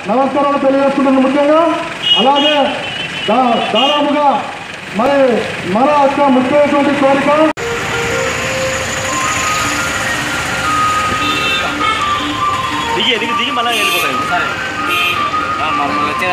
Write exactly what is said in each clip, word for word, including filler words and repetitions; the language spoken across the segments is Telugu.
నమస్కారాలు తెలియజేస్తున్నాను. ముఖ్యంగా అలాగే దాదాపుగా మరి మన యొక్క ముఖ్యమైనటువంటి కోరిక దిగి ఎదిగి దిగి మళ్ళీ వెళ్ళిపోతాయి. సరే వచ్చే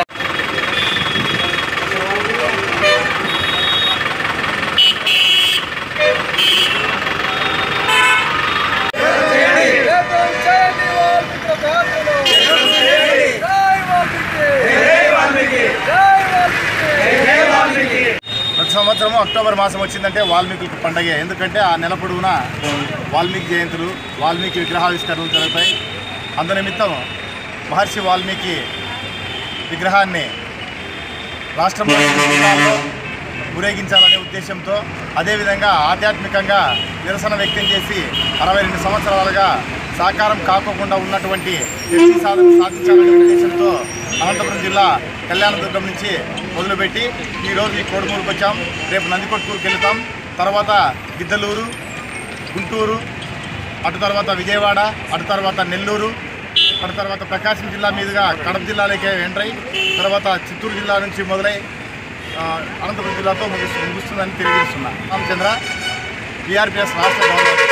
ప్రతి సంవత్సరము అక్టోబర్ మాసం వచ్చిందంటే వాల్మీకి పండగ. ఎందుకంటే ఆ నెల పొడవున వాల్మీకి జయంతులు, వాల్మీకి విగ్రహావిష్కరణలు జరుగుతాయి. అందునిమిత్తం మహర్షి వాల్మీకి విగ్రహాన్ని రాష్ట్రంలో జిల్లాల్లో ఊరేగించాలనే ఉద్దేశంతో, అదేవిధంగా ఆధ్యాత్మికంగా నిరసన వ్యక్తం చేసి అరవై రెండు సంవత్సరాలుగా సాకారం కాకోకుండా ఉన్నటువంటి ఎస్సీ సాధన సాధించాలనే ఉద్దేశంతో అనంతపురం జిల్లా కళ్యాణదుర్గం నుంచి మొదలుపెట్టి ఈరోజు ఈ కోడుమూరుకు వచ్చాం. రేపు నందికొట్కూరుకి వెళ్తాం. తర్వాత గిద్దలూరు, గుంటూరు, అటు తర్వాత విజయవాడ, అటు తర్వాత నెల్లూరు, అటు తర్వాత ప్రకాశం జిల్లా మీదుగా కడప జిల్లాలోకి ఎంటర్ అయ్యి తర్వాత చిత్తూరు జిల్లా నుంచి మొదలై అనంతపురం జిల్లాతో ముగిస్తు ముగుస్తుందని తెలియజేస్తున్నా. రామచంద్ర, బీఆర్పీఎస్ రాష్ట్ర గవర్నర్.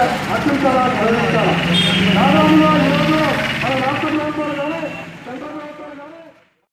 అత్యంత